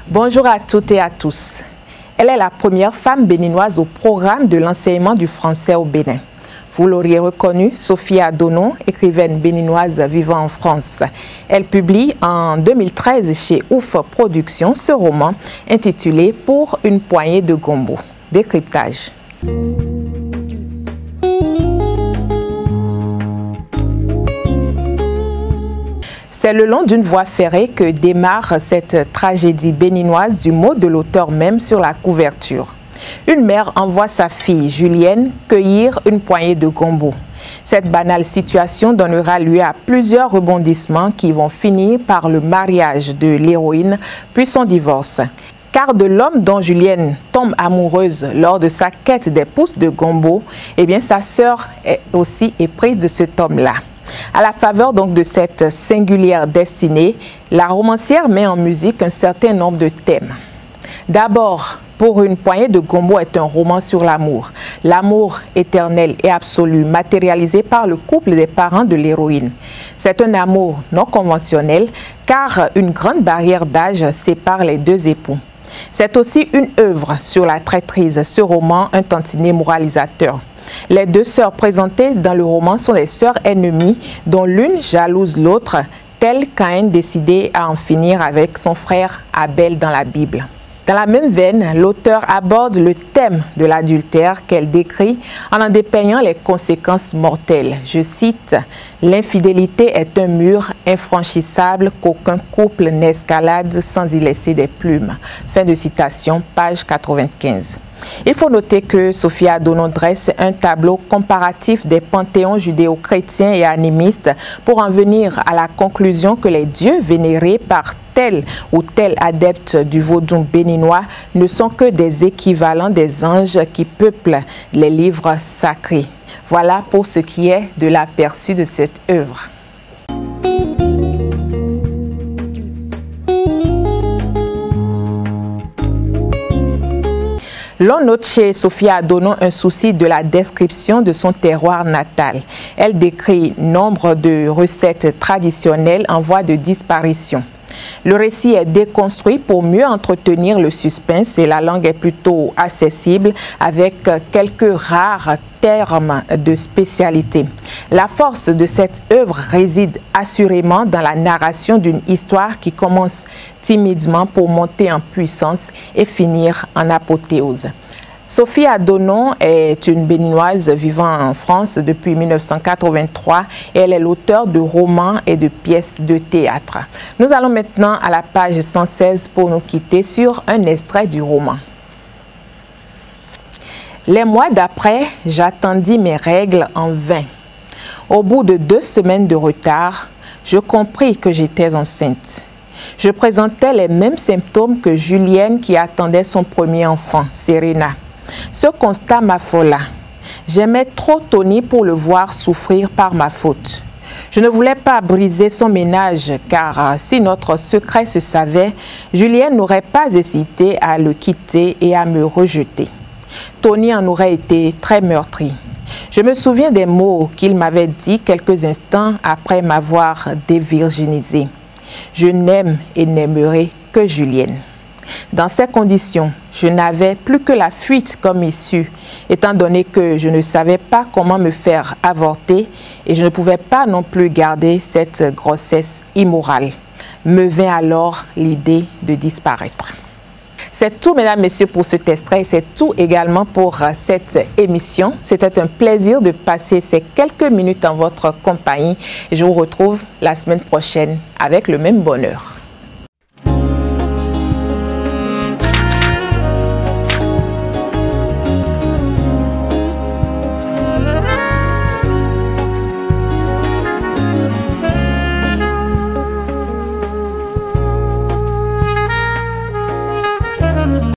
Bonjour à toutes et à tous. Elle est la première femme béninoise au programme de l'enseignement du français au Bénin. Vous l'auriez reconnue, Sophie Adonon, écrivaine béninoise vivant en France. Elle publie en 2013 chez Ouf Productions ce roman intitulé « Pour une poignée de gombo ». Décryptage. C'est le long d'une voie ferrée que démarre cette tragédie béninoise du mot de l'auteur même sur la couverture. Une mère envoie sa fille, Julienne, cueillir une poignée de gombo. Cette banale situation donnera lieu à plusieurs rebondissements qui vont finir par le mariage de l'héroïne, puis son divorce. Car de l'homme dont Julienne tombe amoureuse lors de sa quête des pousses de gombo, eh bien sa sœur est aussi éprise de cet homme-là. À la faveur donc de cette singulière destinée, la romancière met en musique un certain nombre de thèmes. D'abord, Pour une poignée de gombo est un roman sur l'amour. L'amour éternel et absolu, matérialisé par le couple des parents de l'héroïne. C'est un amour non conventionnel, car une grande barrière d'âge sépare les deux époux. C'est aussi une œuvre sur la traîtrise, ce roman un tantinet moralisateur. Les deux sœurs présentées dans le roman sont les sœurs ennemies, dont l'une jalouse l'autre, telle Caïn décidé à en finir avec son frère Abel dans la Bible. Dans la même veine, l'auteur aborde le thème de l'adultère qu'elle décrit en dépeignant les conséquences mortelles. Je cite, « L'infidélité est un mur infranchissable qu'aucun couple n'escalade sans y laisser des plumes. » Fin de citation, page 95. Il faut noter que Sophie Adonon dresse un tableau comparatif des panthéons judéo-chrétiens et animistes pour en venir à la conclusion que les dieux vénérés par tel ou tel adepte du vaudou béninois ne sont que des équivalents des anges qui peuplent les livres sacrés. Voilà pour ce qui est de l'aperçu de cette œuvre. L'on note chez Sophie Adonon un souci de la description de son terroir natal. Elle décrit nombre de recettes traditionnelles en voie de disparition. Le récit est déconstruit pour mieux entretenir le suspense et la langue est plutôt accessible avec quelques rares termes de spécialité. La force de cette œuvre réside assurément dans la narration d'une histoire qui commence timidement pour monter en puissance et finir en apothéose. Sophie Adonon est une béninoise vivant en France depuis 1983 et elle est l'auteure de romans et de pièces de théâtre. Nous allons maintenant à la page 116 pour nous quitter sur un extrait du roman. Les mois d'après, j'attendis mes règles en vain. Au bout de 2 semaines de retard, je compris que j'étais enceinte. Je présentais les mêmes symptômes que Julienne qui attendait son premier enfant, Serena. Ce constat m'affola. J'aimais trop Tony pour le voir souffrir par ma faute. Je ne voulais pas briser son ménage car si notre secret se savait, Julienne n'aurait pas hésité à le quitter et à me rejeter. Tony en aurait été très meurtri. Je me souviens des mots qu'il m'avait dit quelques instants après m'avoir dévirginisé. Je n'aime et n'aimerai que Julienne. Dans ces conditions, je n'avais plus que la fuite comme issue, étant donné que je ne savais pas comment me faire avorter et je ne pouvais pas non plus garder cette grossesse immorale. Me vint alors l'idée de disparaître. C'est tout, mesdames, messieurs, pour cet extrait. C'est tout également pour cette émission. C'était un plaisir de passer ces quelques minutes en votre compagnie. Je vous retrouve la semaine prochaine avec le même bonheur.